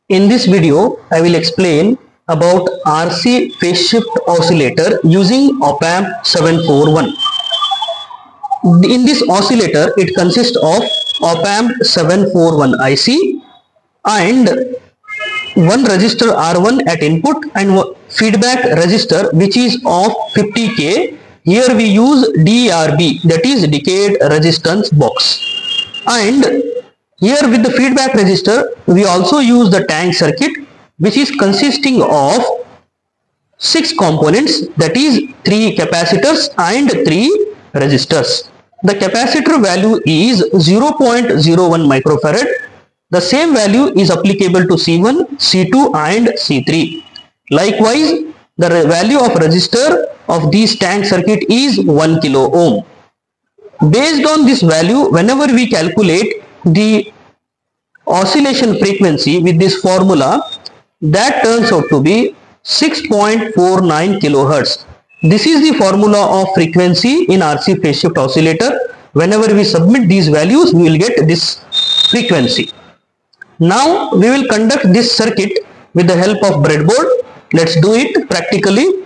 In this video, I will explain about RC phase shift oscillator using op-amp 741. In this oscillator, it consists of op-amp 741 IC and one resistor R1 at input and feedback resistor which is of 50K. Here we use DRB, that is decayed resistance box, and here with the feedback resistor we also use the tank circuit which is consisting of 6 components, that is 3 capacitors and 3 resistors. The capacitor value is 0.01 microfarad. The same value is applicable to C1, C2 and C3. Likewise, the value of resistor of this tank circuit is 1 kilo ohm. Based on this value, whenever we calculate the oscillation frequency with this formula, that turns out to be 6.49 kilohertz. This is the formula of frequency in RC phase shift oscillator. Whenever we submit these values, we will get this frequency. Now we will conduct this circuit with the help of breadboard. Let's do it practically.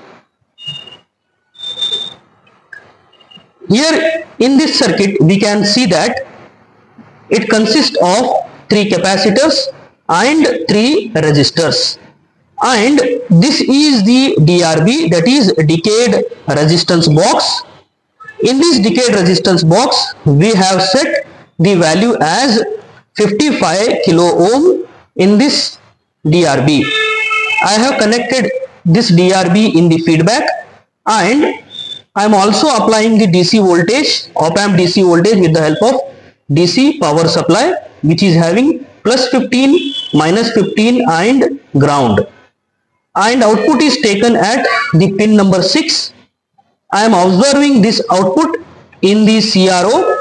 Here in this circuit we can see that it consists of 3 capacitors and 3 resistors, and this is the DRB, that is decayed resistance box. In this decayed resistance box we have set the value as 55 kilo ohm in this DRB. I have connected this DRB in the feedback and I am also applying the DC voltage, op-amp DC voltage with the help of DC power supply, which is having plus 15, minus 15 and ground, and output is taken at the pin number 6. I am observing this output in the CRO.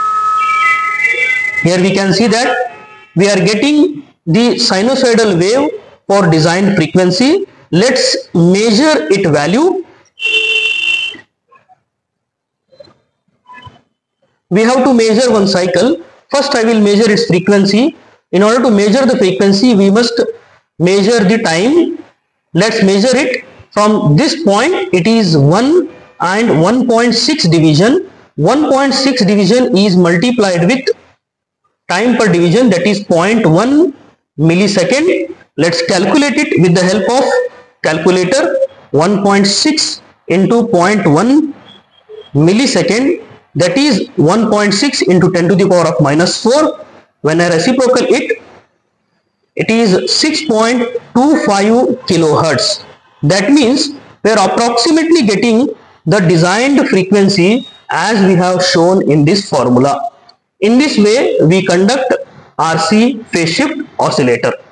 Here we can see that we are getting the sinusoidal wave for designed frequency. Let's measure its value. We have to measure one cycle. First I will measure its frequency. In order to measure the frequency, we must measure the time. Let's measure it from this point. It is 1 and 1.6 division. 1.6 division is multiplied with time per division, that is 0.1 millisecond. Let's calculate it with the help of calculator. 1.6 into 0.1 millisecond, that is 1.6 into 10 to the power of minus 4. When I reciprocal it, it is 6.25 kilohertz. That means we are approximately getting the designed frequency as we have shown in this formula. In this way we conduct RC phase shift oscillator.